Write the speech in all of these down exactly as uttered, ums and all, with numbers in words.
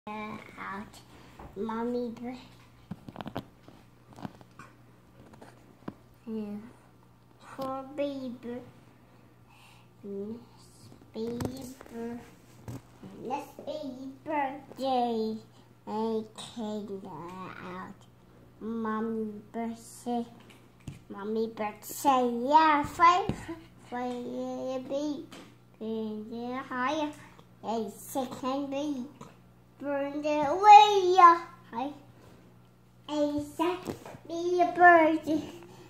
out. Mommy, for baby, baby, let's baby birthday, and came out. Mommy birthday, mommy birthday, yeah, five, five, baby, and higher, and second baby. Burn the way, hi. A second be a bird.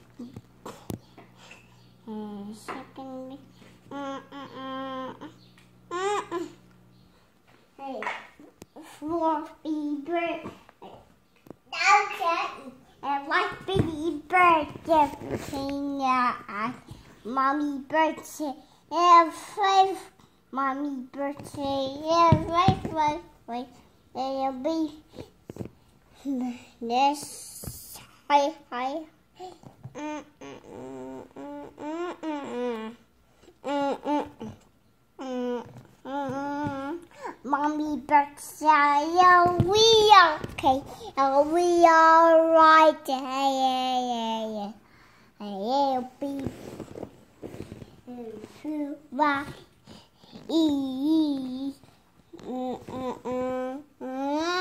And second be, uh, uh, uh, uh, uh. Hey, four be bird. Okay. And what baby bird? Everything at mommy birthday. And five, mommy birthday. Yeah, right, right, right. It'll be this hi hi. Mm, mm, mm, mm, mm, mm, mm, mm, mm. Mommy birthday, yeah, we are okay, yeah, we are right, yeah, yeah, yeah, yeah. It'll be two, one, e. Mm, mm, mm, mm.